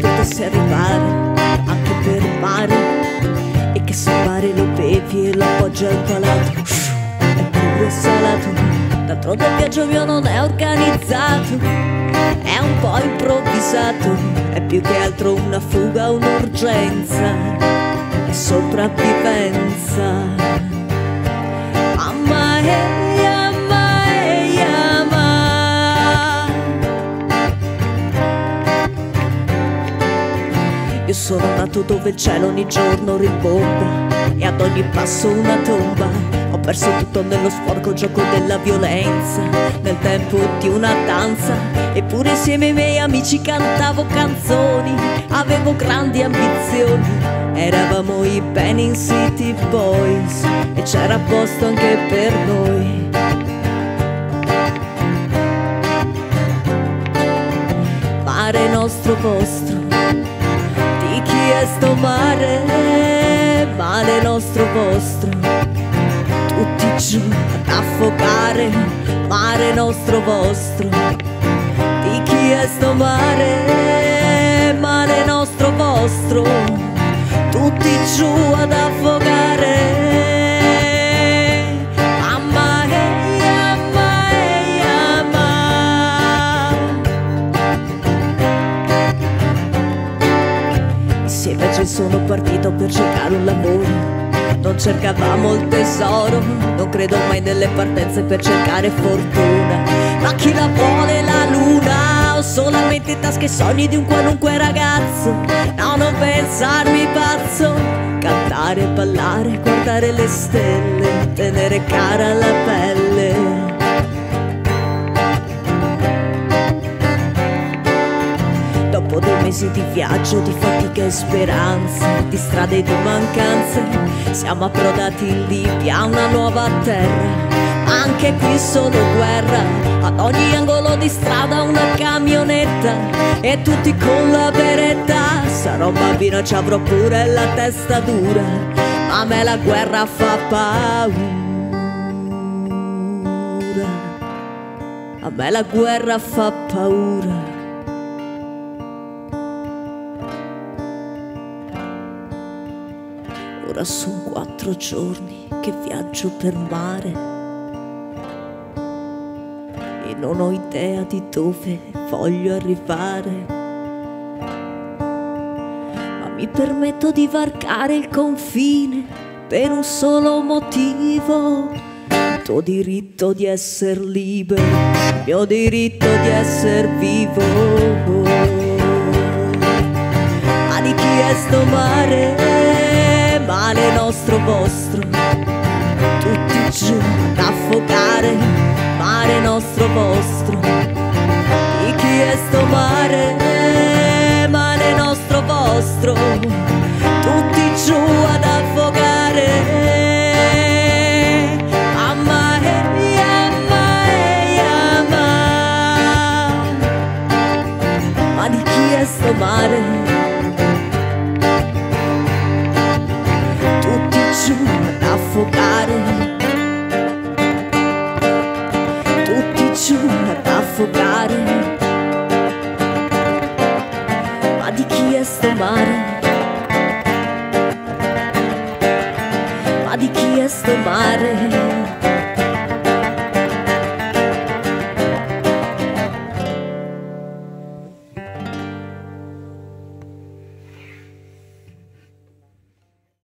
potesse arrivare anche per mare, e che se mare lo bevi e lo appoggi al palato è pure salato. D'altronde il viaggio mio non è organizzato, è un po' improvvisato, è più che altro una fuga, un'urgenza, è sopravvivenza. Mamma io sono nato dove il cielo ogni giorno rimbomba e ad ogni passo una tomba. Ho perso tutto nello sporco gioco della violenza, nel tempo di una danza. Eppure insieme ai miei amici cantavo canzoni, avevo grandi ambizioni. Eravamo i Benin City Boys e c'era posto anche per noi. Mare nostro vostro, di chi è sto mare? Mare nostro vostro, tutti giù ad affogare. Mare nostro vostro, di chi è sto mare? Mare nostro vostro, tutti giù ad affogare. Mamma insieme ci sono partito per cercare un lavoro. Non cercavamo il tesoro, non credo mai nelle partenze per cercare fortuna. Ma chi la vuole la luna? Ho solamente in tasca i sogni di un qualunque ragazzo. No, non pensarmi pazzo. Cantare, ballare, guardare le stelle, tenere cara la pelle. Dopo 2 mesi di viaggio, di fatica e speranze, di strade e di mancanze, siamo approdati in Libia, una nuova terra. Anche qui solo guerra, ad ogni angolo di strada una camionetta e tutti con la beretta. Sarò bambino, ci avrò pure la testa dura, ma a me la guerra fa paura. A me la guerra fa paura. Ora sono 4 giorni che viaggio per mare e non ho idea di dove voglio arrivare, ma mi permetto di varcare il confine per un solo motivo: il tuo diritto di essere libero, il mio diritto di essere vivo. Ma di chi è sto mare? Mare nostro vostro, tutti giù ad affogare. Mare nostro vostro, di chi è sto mare? Mare nostro vostro, tutti giù ad affogare. Amma ma di chi è sto mare? Affogare, tutti giù ad affogare. Ma di chi è sto mare? Ma di chi è sto mare?